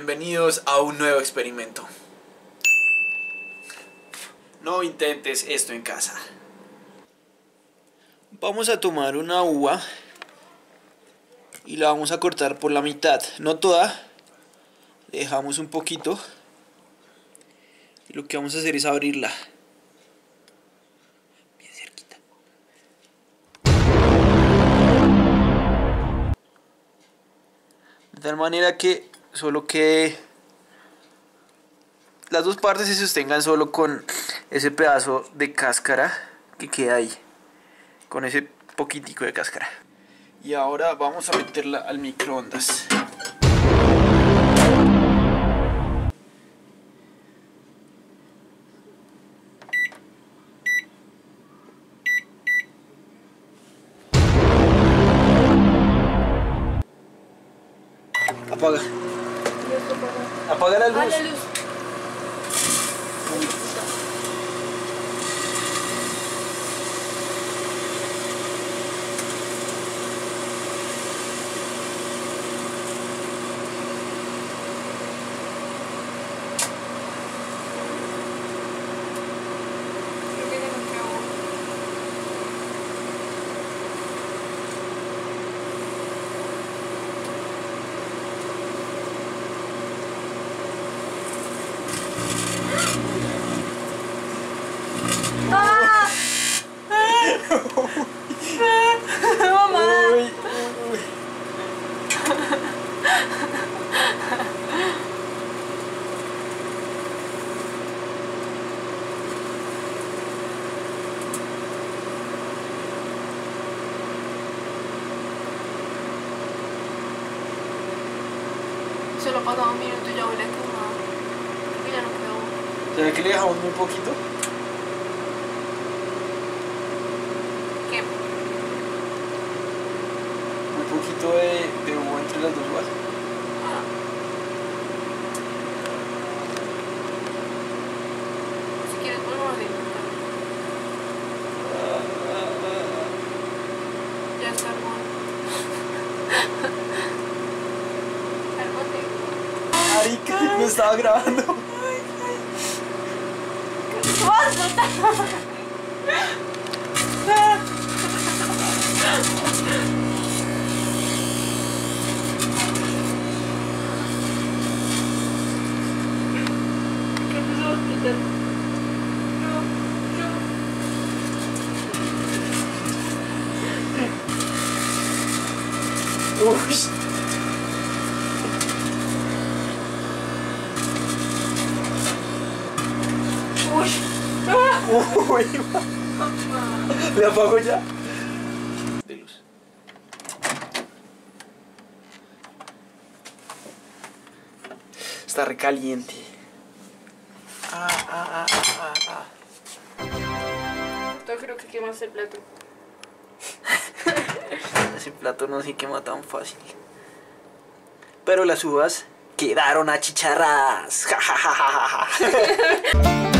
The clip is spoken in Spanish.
bienvenidos a un nuevo experimento. No intentes esto en casa. Vamos a tomar una uva y la vamos a cortar por la mitad, no toda, le dejamos un poquito y lo que vamos a hacer es abrirla bien cerquita. De tal manera que solo quede, las dos partes se sostengan solo con ese pedazo de cáscara que queda ahí, con ese poquitico de cáscara. Y ahora vamos a meterla al microondas. Apaga. Apaga la luz. La luz. Creo que ya no queda agua. ¡Ah! ¡Mamá! Uy, uy. Solo pasaba un minuto y ya huele a quemado. Creo que ya no queda agua. ¿Será que le dejamos muy poquito? ¿Qué? Muy poquito de humo entre las dos uvas. Ah. Si quieres volvemos a intentar. Ya está bueno. Marica, no estaba grabando. Uy. Uy, ¿le apago ya? De luz. Está recaliente. Yo creo que quemaste el plato. Ese plato no se quema tan fácil. Pero las uvas quedaron achicharradas. Ja, ja, ja, ja, ja.